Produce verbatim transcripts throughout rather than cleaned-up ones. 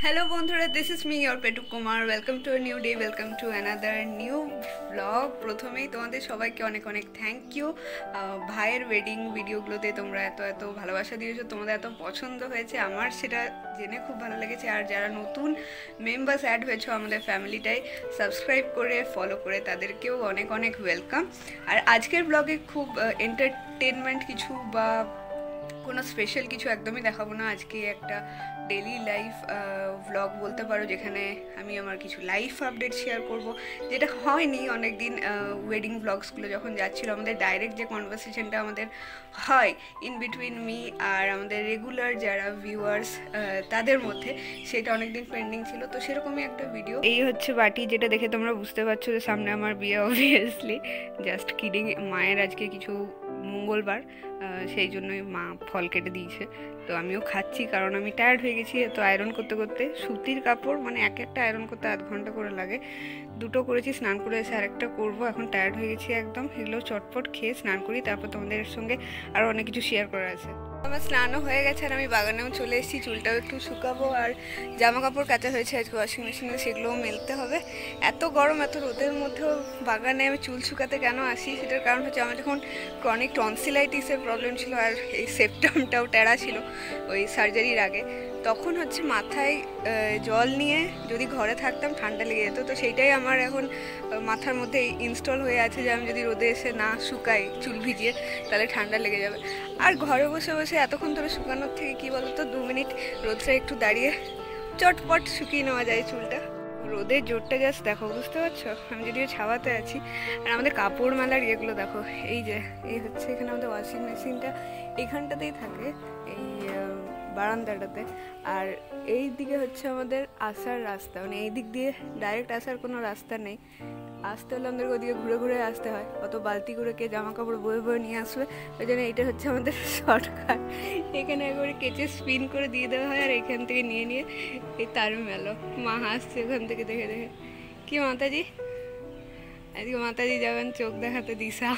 Hello বন্ধুরা, this is me your Petu Kumar. Welcome to a new day, welcome to another new vlog। প্রথমেই তোমাদের সবাইকে অনেক অনেক থ্যাংক ইউ। ভাইয়ের ওয়েডিং ভিডিওগুলোতে তোমরা এত এত ভালোবাসা দিয়েছো, তোমাদের এত পছন্দ হয়েছে, আমার সেটা জেনে খুব ভালো লেগেছে। আর যারা নতুন মেম্বার্স অ্যাড হয়েছো আমাদের ফ্যামিলিটাই সাবস্ক্রাইব করে ফলো করে, তাদেরকেও অনেক অনেক ওয়েলকাম। আর আজকের ব্লগে খুব এন্টারটেনমেন্ট কিছু বা কোনো স্পেশাল কিছু একদমই দেখাবো না। আজকে একটা ডেলি লাইফ ভ্লগ বলতে পারো, যেখানে আমি আমার কিছু লাইফ আপডেট শেয়ার করব, যেটা হয়নি অনেক দিন। ওয়েডিং ভ্লগসগুলো যখন যাচ্ছিল, আমাদের ডাইরেক্ট যে কনভারসেশনটা আমাদের হয় ইন বিটুইন মি আর আমাদের রেগুলার যারা ভিউয়ার্স তাদের মধ্যে, সেটা অনেকদিন পেন্ডিং ছিল। তো সেরকমই একটা ভিডিও। এই হচ্ছে বাটি, যেটা দেখে তোমরা বুঝতে পারছো যে সামনে আমার বিয়ে, অবভিয়াসলি। Just kidding. মায়ের আজকে কিছু মঙ্গলবার, সেই জন্যই মা ফল কেটে দিয়েছে। তো আমিও খাচ্ছি, কারণ আমি টায়ার্ড হয়ে গেছি। তো আয়রন করতে করতে সুতির কাপড় মানে এক একটা আয়রন করতে আধ ঘন্টা করে লাগে। দুটো করেছি, স্নান করে এসে আরেকটা করবো। এখন টায়ার্ড হয়ে গেছি একদম। এগুলো চটপট খেয়ে স্নান করি, তারপর তোমাদের সঙ্গে আরও অনেক কিছু শেয়ার করার আছে। আমার স্নানও হয়ে গেছে আর আমি বাগানেও চলে এসেছি। চুলটাও একটু শুকাবো, আর জামা কাপড় কাচা হয়েছে আজকে ওয়াশিং মেশিনে, সেগুলোও মেলতে হবে। এত গরম, এত রোদের মধ্যেও বাগানে আমি চুল শুকাতে কেন আসি, সেটার কারণ হচ্ছে আমার যখন ক্রনিক টনসিলাইটিসের প্রবলেম ছিল আর এই সেপ্টামটাও টেরা ছিল ওই সার্জারির আগে, তখন হচ্ছে মাথায় জল নিয়ে যদি ঘরে থাকতাম ঠান্ডা লেগে যেত। তো সেইটাই আমার এখন মাথার মধ্যে ইনস্টল হয়ে আছে যে আমি যদি রোদে এসে না শুকাই চুল ভিজিয়ে, তাহলে ঠান্ডা লেগে যাবে। আর ঘরে বসে বসে এতক্ষণ ধরে শুকানোর থেকে কী বলতো, দু মিনিট রোদটা একটু দাঁড়িয়ে চটপট শুকিয়ে নেওয়া যায় চুলটা। রোদের জোরটা জাস্ট দেখো, বুঝতে পারছো? আমি যদিও ছাওয়াতে আছি। আর আমাদের কাপড় মেলার ইয়েগুলো দেখো, এই যে এই হচ্ছে এখানে আমাদের ওয়াশিং মেশিনটা এখানটাতেই থাকে, এই বারান্দাটাতে। আর এই দিকে হচ্ছে আমাদের আসার রাস্তা, মানে এই দিক দিয়ে ডাইরেক্ট আসার কোনো রাস্তা নেই। আসতে হলে আমাদের ওদিকে ঘুরে ঘুরে আসতে হয়, অত বালতি করে কে জামা কাপড় বয়ে বয়ে নিয়ে আসবে। ওই জন্য এইটা হচ্ছে আমাদের শর্টকাট। এখানে একবারে কেচে স্পিন করে দিয়ে দেওয়া হয়, আর এখান থেকে নিয়ে নিয়ে এই তার মেলো। মা হাসছে ওখান থেকে দেখে দেখে। কি মাতাজি, আজকে মাতাজি যাবেন চোখ দেখাতে দিশা।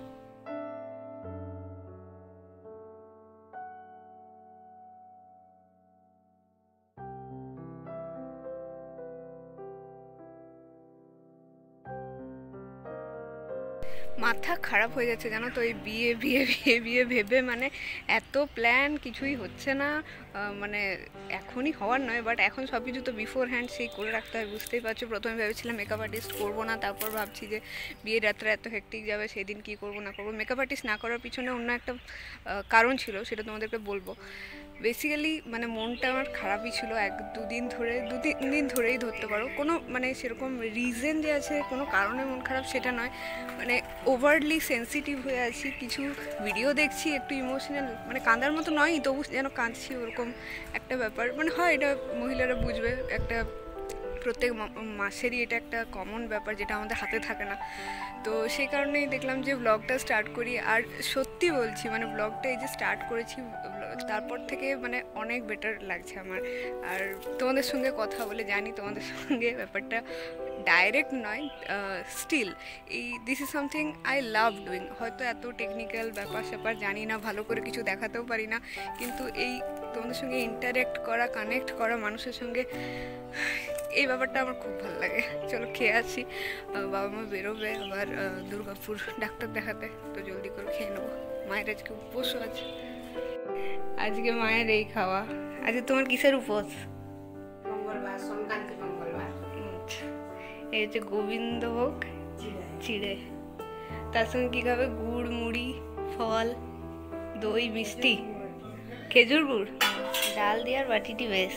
মাথা খারাপ হয়ে যাচ্ছে জানো তো, এই বিয়ে বিয়ে বিয়ে বিয়ে ভেবে, মানে এত প্ল্যান কিছুই হচ্ছে না। মানে এখনই হওয়ার নয়, বাট এখন সব কিছু তো বিফোর হ্যান্ড সেই করে রাখতে হয়, বুঝতেই পারছো। প্রথমে ভেবেছিলাম মেকআপ আর্টিস্ট করবো না, তারপর ভাবছি যে বিয়ের রাত্রে এত হেক্টিক যাবে, সেদিন কী করবো না করবো। মেকআপ আর্টিস্ট না করার পিছনে অন্য একটা কারণ ছিল, সেটা তোমাদেরকে বলবো। বেসিক্যালি মানে মনটা আমার খারাপই ছিল এক দুদিন ধরে, দু তিন দিন ধরেই ধরতে পারো। কোনো মানে সেরকম রিজন যে আছে কোনো কারণে মন খারাপ সেটা নয়, মানে ওভারলি সেন্সিটিভ হয়ে আছি। কিছু ভিডিও দেখছি একটু ইমোশনাল, মানে কাঁদার মতো নয়, তবু যেন কাঁদছি, ওরকম একটা ব্যাপার। মানে হয় এটা মহিলারা বুঝবে, একটা প্রত্যেক মাসেরই এটা একটা কমন ব্যাপার, যেটা আমাদের হাতে থাকে না। তো সেই কারণেই দেখলাম যে ব্লগটা স্টার্ট করি। আর সত্যি বলছি, মানে ব্লগটা এই যে স্টার্ট করেছি, তারপর থেকে মানে অনেক বেটার লাগছে আমার। আর তোমাদের সঙ্গে কথা বলে জানি তোমাদের সঙ্গে ব্যাপারটা ডাইরেক্ট নয়, স্টিল এই this is something I love doing. হয়তো এত টেকনিক্যাল ব্যাপার স্যাপার জানি না, ভালো করে কিছু দেখাতেও পারি না, কিন্তু এই তোমাদের সঙ্গে ইন্টারেক্ট করা, কানেক্ট করা মানুষের সঙ্গে, এই ব্যাপারটা আমার খুব ভালো লাগে। চলো খেয়ে আসি, বাবা মা বেরোবে আবার দুর্গাপুর ডাক্তার দেখাতে, তো জলদি করে খেয়ে নেবো। মায়ের আজকে উপোসও আছে, আজকে মায়ের এই খাওয়া। আজকে তোমার কিসের উপোস? মঙ্গলবার, সংক্রান্তি মঙ্গলবার। এই হচ্ছে গোবিন্দভোগ চিড়ে, তার সঙ্গে কী খাবে? গুড়, মুড়ি, ফল, দই, মিষ্টি, খেজুর গুড়, ডাল দিয়ে আর বাটিটি বেশ।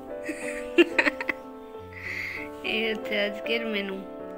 এই হচ্ছে আজকের মেনু।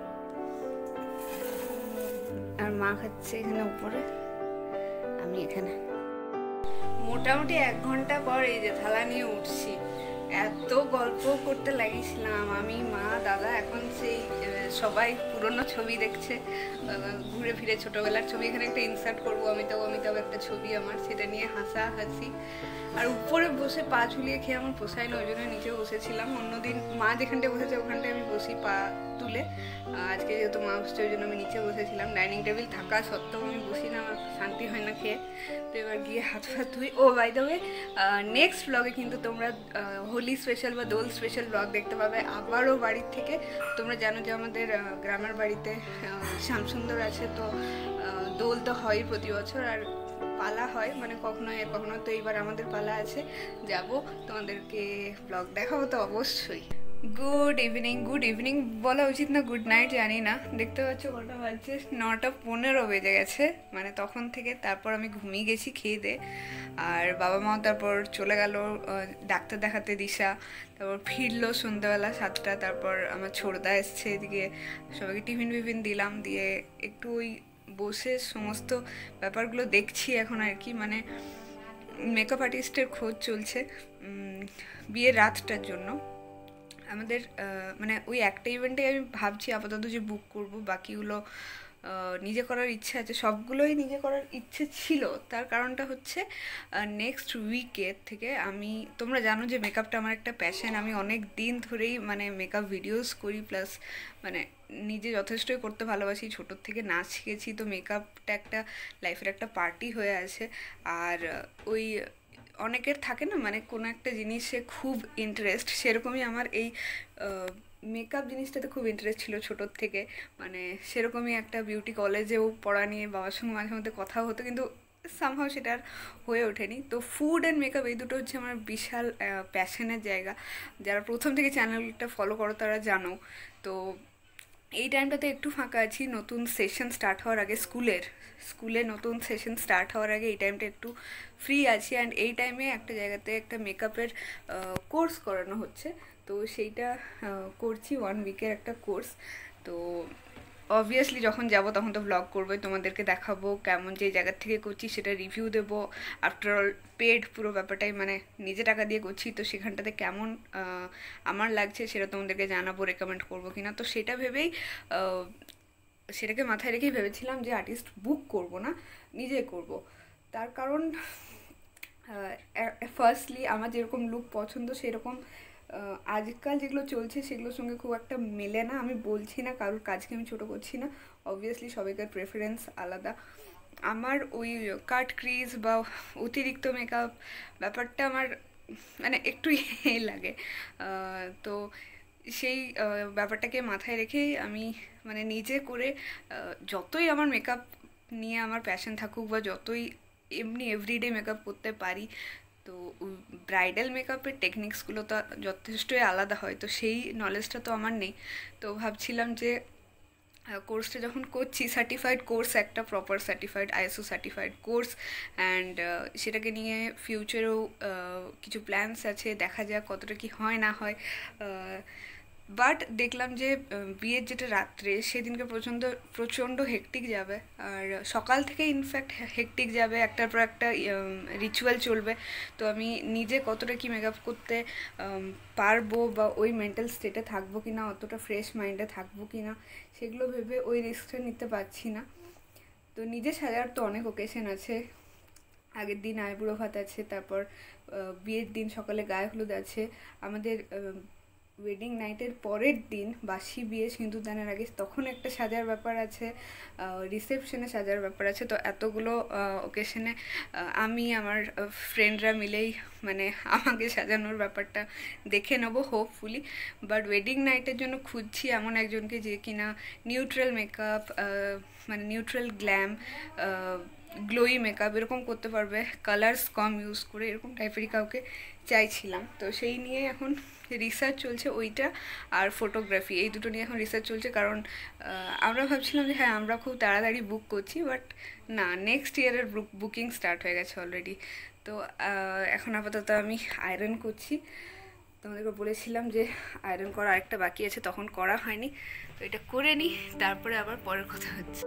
আর মা খাচ্ছে এখানে উপরে, আমি এখানে। মোটামুটি এক ঘন্টা পর এই যে থালা নিয়ে উঠছি। এত গল্প করতে লাগিয়েছিলাম আমি, মা, দাদা। এখন সেই সবাই পুরনো ছবি দেখছে, ঘুরে ফিরে ছোটবেলার ছবি। এখানে একটা ইনসার্ট করবো, অমিতাভ অমিতাভ একটা ছবি আমার, সেটা নিয়ে হাসা হাসি। আর উপরে বসে পা ঝুলিয়ে খেয়ে আমার পোষায় না, ওই জন্য নিচে বসেছিলাম। অন্যদিন মা যেখানটায় বসেছে ওখানটায় আমি বসি পা তুলে, আজকে যেহেতু মা বসছে ওই জন্য আমি নিচে বসেছিলাম। ডাইনিং টেবিল থাকা সত্ত্বেও আমি বসি না, আমার শান্তি হয় না খেয়ে। তো এবার গিয়ে হাত ফাত ধুই। Oh by the way, next ব্লগে কিন্তু তোমরা হোলি হোলি স্পেশাল বা দোল স্পেশাল ব্লগ দেখতে পাবে আবারও বাড়ির থেকে। তোমরা জানো যে আমাদের গ্রামের বাড়িতে শ্যামসুন্দর আছে, তো দোল তো হয় প্রতি বছর, আর পালা হয় মানে কখনো কখনো। তো এইবার আমাদের পালা আছে, যাব, তোমাদেরকে ব্লগ দেখাবো তো অবশ্যই। গুড ইভিনিং, গুড ইভিনিং বলা উচিত না গুড নাইট জানি না। দেখতে পাচ্ছ কটা বাজছে, নটা পনেরো বেজে গেছে, মানে তখন থেকে। তারপর আমি ঘুমিয়ে গেছি খেয়ে দিয়ে, আর বাবা মাও তারপর চলে গেল ডাক্তার দেখাতে দিশা, তারপর ফিরলো সন্ধ্যাবেলা সাতটা। তারপর আমার ছোড়দা এসছে এদিকে, সবাইকে টিফিন ফিফিন দিলাম, দিয়ে একটু ওই বসে সমস্ত ব্যাপারগুলো দেখছি এখন আর কি। মানে মেকআপ আর্টিস্টের খোঁজ চলছে বিয়ের রাতটার জন্য আমাদের। মানে ওই একটা ইভেন্টে আমি ভাবছি আপাতত যে বুক করব, বাকিগুলো নিজে করার ইচ্ছে আছে, সবগুলোই নিজে করার ইচ্ছে ছিল। তার কারণটা হচ্ছে নেক্সট উইকের থেকে আমি, তোমরা জানো যে মেকআপটা আমার একটা প্যাশন, আমি অনেক দিন ধরেই মানে মেকআপ ভিডিওস করি, প্লাস মানে নিজে যথেষ্টই করতে ভালোবাসি, ছোটোর থেকে নাচ শিখেছি, তো মেকআপটা একটা লাইফের একটা পার্টি হয়ে আছে। আর ওই অনেকের থাকে না মানে কোনো একটা জিনিসে খুব ইন্টারেস্ট, সেরকমই আমার এই মেকআপ জিনিসটাতে খুব ইন্টারেস্ট ছিল ছোটোর থেকে। মানে সেরকমই একটা বিউটি কলেজেও পড়া নিয়ে বাবার সঙ্গে মাঝে মধ্যে কথা হতো, কিন্তু সামহাও সেটা আর হয়ে ওঠেনি। তো ফুড অ্যান্ড মেকআপ এই দুটো হচ্ছে আমার বিশাল প্যাশনের জায়গা। যারা প্রথম থেকে চ্যানেলটা ফলো করো তারা জানো। তো এই টাইমটাতে একটু ফাঁকা আছি, নতুন সেশন স্টার্ট হওয়ার আগে, স্কুলের স্কুলে নতুন সেশন স্টার্ট হওয়ার আগে এই টাইমটা একটু ফ্রি আছি। অ্যান্ড এই টাইমে একটা জায়গাতে একটা মেকআপের কোর্স করানো হচ্ছে, তো সেইটা করছি, ওয়ান উইকের একটা কোর্স। তো অবভিয়াসলি যখন যাব তখন তো ব্লগ করবোই, তোমাদেরকে দেখাবো কেমন, যে জায়গার থেকে করছি সেটা রিভিউ দেবো। আফটার অল পেড পুরো ব্যাপারটাই, মানে নিজে টাকা দিয়ে করছি, তো সেখানটাতে কেমন আমার লাগছে সেটা তোমাদেরকে জানাবো, রেকমেন্ড করবো কিনা। তো সেটা ভেবেই, সেটাকে মাথায় রেখেই ভেবেছিলাম যে আর্টিস্ট বুক করব না, নিজে করব। তার কারণ ফার্স্টলি আমার যেরকম লুক পছন্দ সেরকম আজকাল যেগুলো চলছে সেগুলোর সঙ্গে খুব একটা মেলে না। আমি বলছি না কারোর কাজকে আমি ছোটো করছি না, অবভিয়াসলি সবাইকার প্রেফারেন্স আলাদা। আমার ওই কাট ক্রিজ বা অতিরিক্ত মেকআপ ব্যাপারটা আমার মানে একটু এ লাগে। তো সেই ব্যাপারটাকে মাথায় রেখেই আমি মানে নিজে করে, যতই আমার মেকআপ নিয়ে আমার প্যাশন থাকুক বা যতই এমনি এভরিডে মেকআপ করতে পারি, তো ব্রাইডাল মেকআপের টেকনিক্সগুলো তো যথেষ্টই আলাদা হয়, তো সেই নলেজটা তো আমার নেই। তো ভাবছিলাম যে কোর্সটা যখন করছি, সার্টিফাইড কোর্স একটা, proper certified ISO certified course, and সেটাকে নিয়ে ফিউচারেও কিছু প্ল্যানস আছে, দেখা যাক কতটা কি হয় না হয়। বাট দেখলাম যে বিয়ের যেটা রাত্রে সেদিনকে প্রচণ্ড প্রচণ্ড হেকটিক যাবে, আর সকাল থেকে ইনফ্যাক্ট হেকটিক যাবে, একটার পর একটা রিচুয়াল চলবে। তো আমি নিজে কতটা কি মেকআপ করতে পারবো বা ওই মেন্টাল স্টেটে থাকবো কি না, অতটা ফ্রেশ মাইন্ডে থাকবো কি না, সেগুলো ভেবে ওই রিস্কটা নিতে পারছি না। তো নিজে সাজার তো অনেক ওকেশন আছে, আগের দিন আইবুড়ো ভাত আছে, তারপর বিয়ের দিন সকালে গায়ে হলুদ আছে, আমাদের ওয়েডিং নাইটের পরের দিন বাসি বিয়ে সিঁদুরদানের আগে তখন একটা সাজার ব্যাপার আছে, রিসেপশনে সাজার ব্যাপার আছে। তো এতগুলো ওকেশনে আমি আমার ফ্রেন্ডরা মিলেই মানে আমাকে সাজানোর ব্যাপারটা দেখে নেবো হোপফুলি। বাট ওয়েডিং নাইটের জন্য খুঁজছি এমন একজনকে যে কিনা নিউট্রাল মেকআপ, মানে নিউট্রাল গ্ল্যাম, গ্লোই মেকআপ এরকম করতে পারবে, কালার্স কম ইউজ করে, এরকম টাইপেরই কাউকে চাইছিলাম। তো সেই নিয়ে এখন রিসার্চ চলছে, ওইটা আর ফটোগ্রাফি, এই দুটো নিয়ে এখন রিসার্চ চলছে। কারণ আমরা ভাবছিলাম যে হ্যাঁ আমরা খুব তাড়াতাড়ি বুক করছি, বাট না, নেক্সট ইয়ারের বুকিং স্টার্ট হয়ে গেছে অলরেডি। তো এখন আপাতত আমি আয়রন করছি, তোমাদেরকে বলেছিলাম যে আয়রন করা আরেকটা বাকি আছে, তখন করা হয়নি, তো এটা করে নিই, তারপরে আবার পরের কথা হচ্ছে।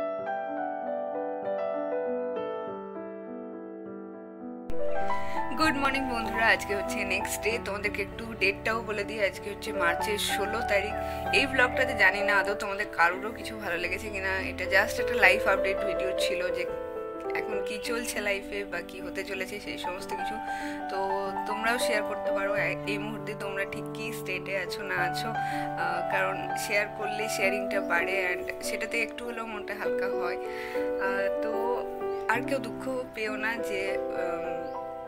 গুড মর্নিং বন্ধুরা, আজকে হচ্ছে নেক্সট ডে, তোমাদেরকে একটু ডেটটাও বলে দিই, আজকে হচ্ছে মার্চের ষোলো তারিখ। এই ব্লগটাতে জানি না আদৌ তোমাদের কারোরও কিছু ভালো লেগেছে কিনা, এটা জাস্ট একটা লাইফ আপডেট ভিডিও ছিল যে এখন কি চলছে লাইফে বা কি হতে চলেছে সেই সমস্ত কিছু। তো তোমরাও শেয়ার করতে পারো এই মুহূর্তে তোমরা ঠিক কী স্টেটে আছো না আছো, কারণ শেয়ার করলে শেয়ারিংটা বাড়ে, অ্যান্ড সেটাতে একটু হলেও মনটা হালকা হয়। তো আর কেউ দুঃখ পেও না যে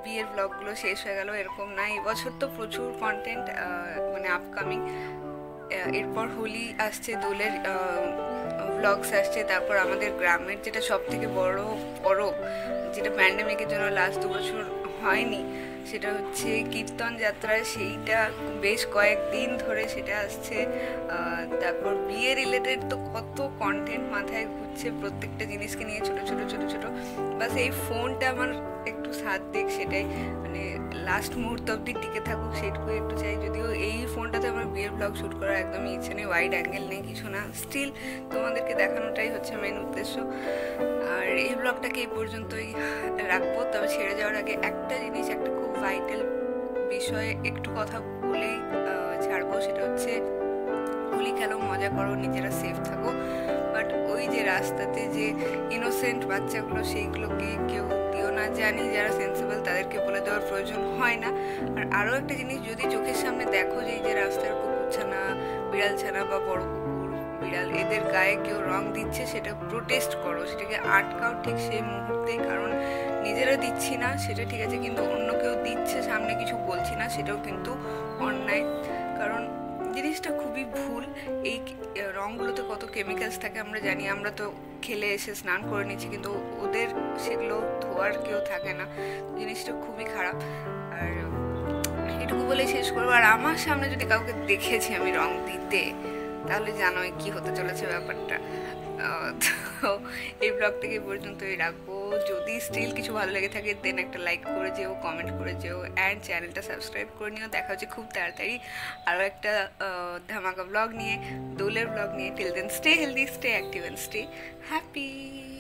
বিয়ের ব্লগগুলো শেষ হয়ে গেল এরকম না, এবছর তো প্রচুর কন্টেন্ট মানে আপকামিং। এরপর হোলি আসছে, দোলের ব্লগস আসছে, তারপর আমাদের গ্রামের যেটা সব থেকে বড় পরব, যেটা প্যান্ডেমিকের জন্য লাস্ট দু বছর হয়নি, সেটা হচ্ছে কীর্তন যাত্রা, সেইটা বেশ কয়েকদিন ধরে সেটা আসছে। তারপর বিয়ে রিলেটেড তো কত কন্টেন্ট মাথায় ঘুরছে, প্রত্যেকটা জিনিসকে নিয়ে ছোট ছোট ছোট ছোট। বাস এই ফোনটা আমার একটু সাথ দিক, সেটাই মানে লাস্ট মুহূর্ত অবধি টিকে থাকুক সেইটুকু একটু চাই। যদিও এই ফোনটাতে আমার বিয়ের ব্লগ শ্যুট করার একদমই ইচ্ছে নেই, ওয়াইড অ্যাঙ্গেল নেই, কিছু না, স্টিল তোমাদেরকে দেখানোটাই হচ্ছে মেন উদ্দেশ্য। আর এই ব্লগটাকে এই পর্যন্তই রাখবো, তবে ছেড়ে যাওয়ার আগে একটা জিনিস, একটা খুব ভাইটাল বিষয়ে একটু কথা বলেই ছাড়বো, সেটা হচ্ছে হোলি খেলো, মজা করো, নিজেরা সেফ থাকো, বাট ওই যে রাস্তাতে যে ইনোসেন্ট বাচ্চাগুলো সেইগুলোকে কেউ দিও না। জানি যারা সেন্সিবল তাদেরকে বলে দেওয়ার প্রয়োজন হয় না। আর আরও একটা জিনিস, যদি চোখের সামনে দেখো যে এই যে রাস্তার কুকুর ছানা, বিড়াল ছানা বা বড় কুকুর বিড়াল এদের গায়ে কেউ রং দিচ্ছে, সেটা প্রোটেস্ট করো, সেটাকে আটকাও ঠিক সেই মুহূর্তেই। কারণ নিজেরা দিচ্ছি না সেটা ঠিক আছে, কিন্তু অন্য কেউ দিচ্ছে সামনে কিছু বলছি না, সেটাও কিন্তু অন্যায়। কারণ জিনিসটা খুবই ভুল। এই রঙগুলোতে কত কেমিক্যালস থাকে আমরা জানি, আমরা তো খেলে এসে স্নান করে নিচ্ছি, কিন্তু ওদের সেগুলো ধোয়ার কেউ থাকে না, জিনিসটা খুবই খারাপ। আর এটুকু বলেই শেষ করবো। আর আমার সামনে যদি কাউকে দেখেছি আমি রং দিতে, তাহলে জানোই কি হতে চলেছে ব্যাপারটা। তো এই ব্লগটাকে পর্যন্তই রাখবো। যদি স্টিল কিছু ভালো লেগে থাকে দেন একটা লাইক করে যেও, কমেন্ট করে যেও, অ্যান্ড চ্যানেলটা সাবস্ক্রাইব করে নিও। দেখা হচ্ছে খুব তাড়াতাড়ি আরও একটা ধামাকা ব্লগ নিয়ে, দোলের ব্লগ নিয়ে। Till then stay healthy, stay active and stay happy.